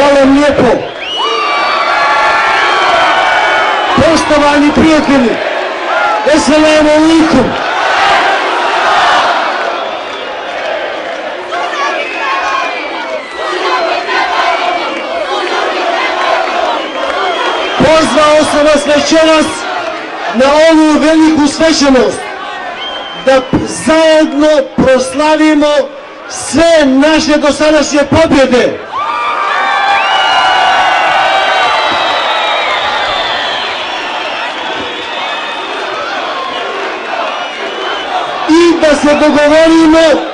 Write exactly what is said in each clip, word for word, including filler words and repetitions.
Hvala vam lijepo. Poštovani prijatelji, Esselamu alaikum. Pozvao sam vas večeras na ovu veliku svečanost da zajedno proslavimo sve naše dosadašnje pobjede. I da se dogovorimo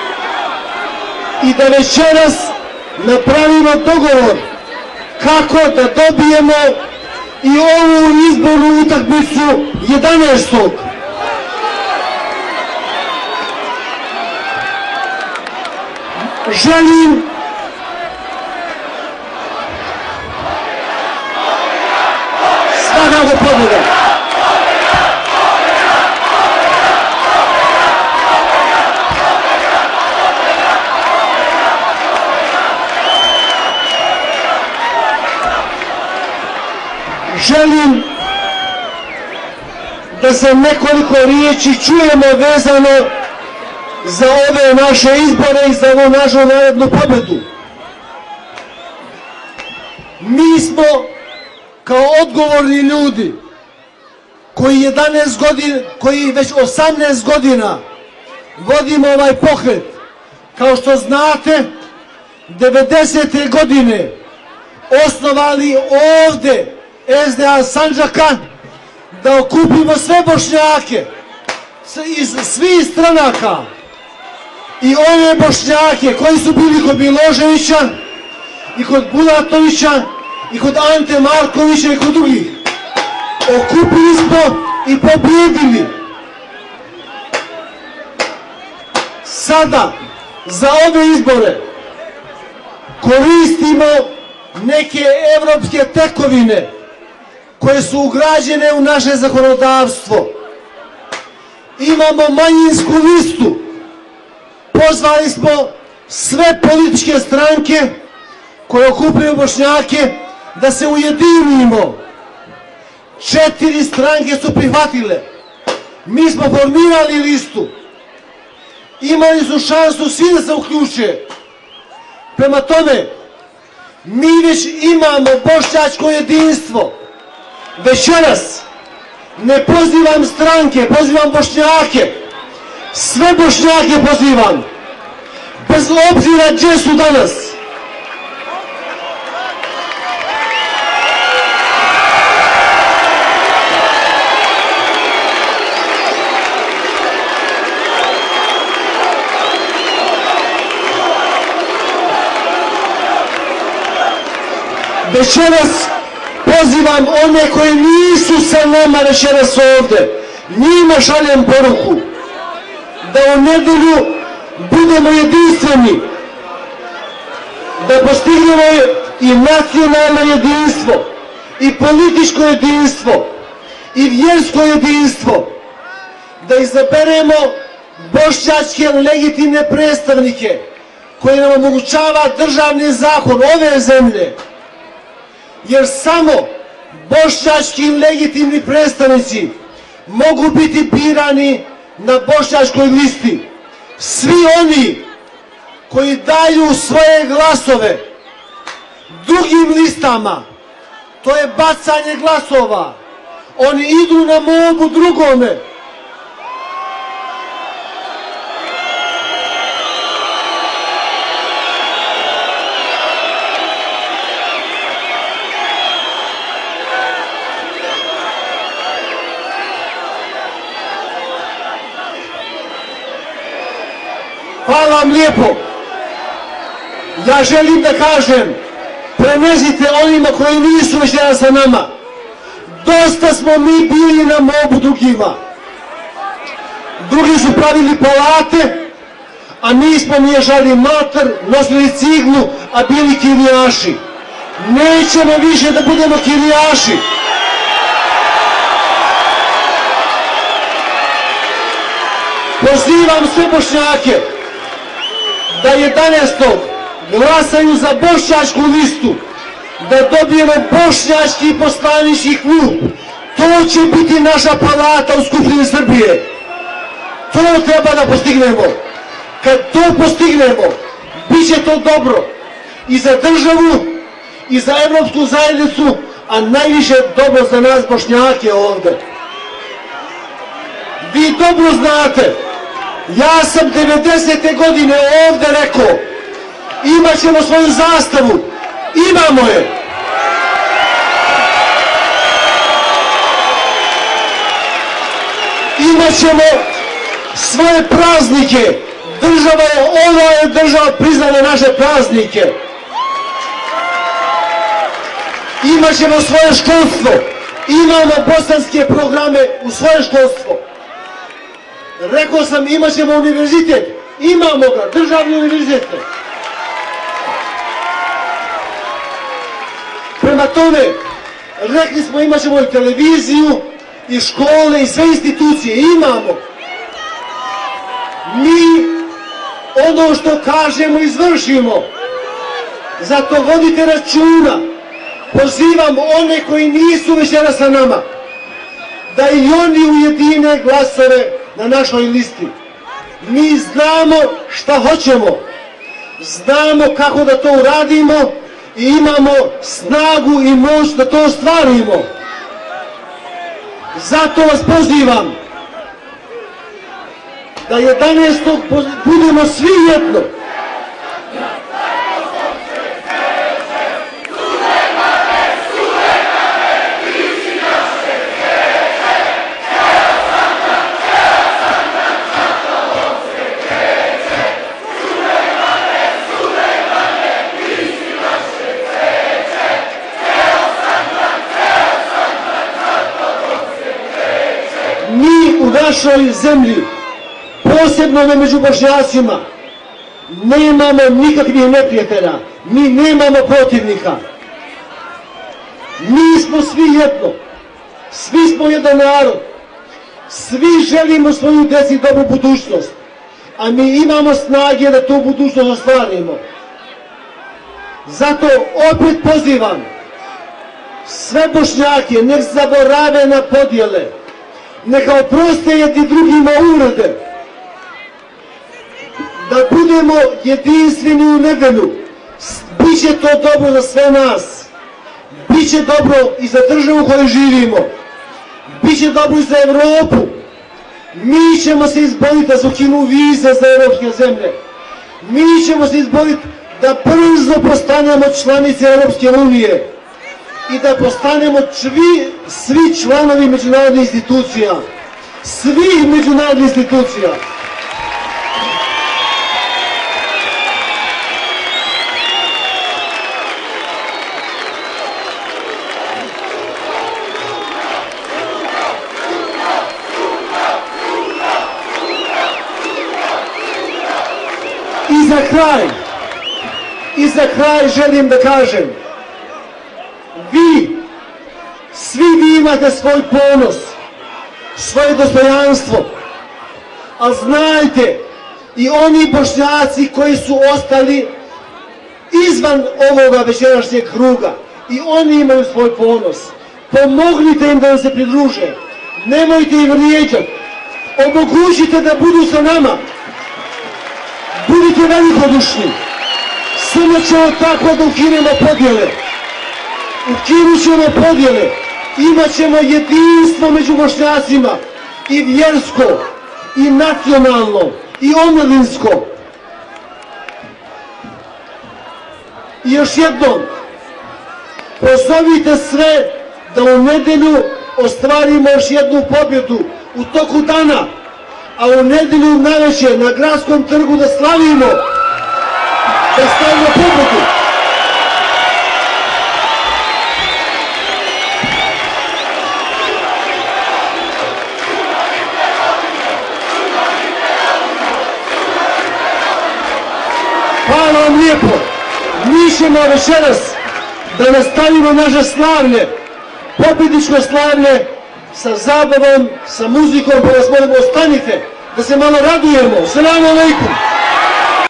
i da večeras napravimo dogovor kako da dobijemo i ovu izbornu utakmicu jedanaestog Želim svakako pobjeda. Želim da se nekoliko riječi čujemo vezano za ove naše izbore i za ovu našu narednu pobjedu. Mi smo kao odgovorni ljudi koji jedanaest godina, koji već osamnaest godina vodimo ovaj pokret. Kao što znate, devedesete godine osnovali ovdje S D A Sandžaka da okupimo sve Bošnjake iz svih stranaka i ove Bošnjake koji su bili kod Miloševića i kod Bulatovića i kod Ante Markovića i kod drugih. Okupili smo i pobjedili. Sada za ove izbore koristimo neke evropske tekovine koje su ugrađene u naše zakonodavstvo. Imamo manjinsku listu. Pozvali smo sve političke stranke koje okupljaju Bošnjake da se ujedinimo. Četiri stranke su prihvatile. Mi smo formirali listu. Imali su šansu svi da se uključe. Prema tome, mi već imamo bošnjačko jedinstvo. Večeras ne pozivam stranke, pozivam Bošnjake. Sve Bošnjake pozivam. Bez obzira gdje su danas. Večeras pozivam one koji nisu sa nama večeras ovdje. Njima šaljem poruku da u nedjelju budemo jedinstveni, da postignemo i nacionalno jedinstvo, i političko jedinstvo, i vjersko jedinstvo, da izaberemo bošnjačke legitimne predstavnike koji nam omogućava državni zakon ove zemlje. Jer samo bošnjački legitimni predstavnici mogu biti birani na bošnjačkoj listi. Svi oni koji daju svoje glasove drugim listama, to je bacanje glasova. Oni idu na mobu drugome. Hvala vam lijepo. Ja želim da kažem, prenesite onima koji nisu večeras sa nama. Dosta smo mi bili na mobu drugima. Drugi su pravili palate, a mi smo miješali mater, nosili ciglu, a bili kirijaši. Nećemo više da budemo kirijaši. Pozivam sve Bošnjake da jedanaestog glasaju za bošnjačku listu, da dobijemo bošnjački poslanički klub. To će biti naša palata u Skupštini Srbije. To treba da postignemo. Kad to postignemo, bit će to dobro i za državu, i za evropsku zajednicu, a najviše dobro za nas Bošnjake ovde. Vi dobro znate, ja sam devedesete godine ovde rekao, imat ćemo svoju zastavu, imamo je. Imat ćemo svoje praznike, država je, ova je država priznala naše praznike. Imat ćemo svoje školstvo, imamo bosanske programe u svoje školstvo. Rekao sam, imat ćemo univerzitet, imamo ga, državni univerzitet. Prema tome, rekli smo, imat ćemo i televiziju, i škole, i sve institucije, imamo. Mi ono što kažemo izvršimo, zato vodite računa. Pozivam one koji nisu večeras sa nama, da i oni ujedine glasove na našoj listi. Mi znamo šta hoćemo, znamo kako da to uradimo i imamo snagu i moć da to ostvarimo. Zato vas pozivam da jedanaestog budemo svi jedno. Mi u našoj zemlji, posebno među Bošnjacima, nemamo nikakvih neprijatelja, mi nemamo protivnika. Mi smo svi jedno, svi smo jedan narod, svi želimo svoju deci dobru budućnost, a mi imamo snage da tu budućnost ostvarimo. Zato opet pozivam sve Bošnjake, nek zaborave na podjele, neka oproste jedni drugima uvrede, da budemo jedinstveni u nedelju. Biće to dobro za sve nas, biće dobro i za državu u kojoj živimo, biće dobro i za Evropu. Mi ćemo se izboriti da se ukinu vize za evropske zemlje, mi ćemo se izboriti da brzo postanemo članice Evropske unije i da postanemo svi, svi članovi međunarodnih institucija, svih međunarodnih institucija. I za kraj, i za kraj želim da kažem, vi, svi vi imate svoj ponos, svoje dostojanstvo, a znajte, i oni Bošnjaci koji su ostali izvan ovoga večerašnjeg kruga, i oni imaju svoj ponos. Pomognite im da nam se pridruže, nemojte ih vrijeđati, omogućite da budu sa nama, budite velikodušni, samo ćemo tako da ukinemo podjele. Ukinut ćemo podjele, imat ćemo jedinstvo među Bošnjacima, i vjersko, i nacionalno, i omladinsko. I još jednom, pozovite sve da u nedelju ostvarimo još jednu pobjedu u toku dana, a u nedelju navečer na Gradskom trgu da slavimo, da slavimo pobjedu. Hvala vam lijepo. Mi ćemo večeras da nastavimo naše slavlje, pobjedničko slavlje, sa zabavom, sa muzikom, pa vas molimo, ostanite, da se malo radujemo. Selamu alejkum.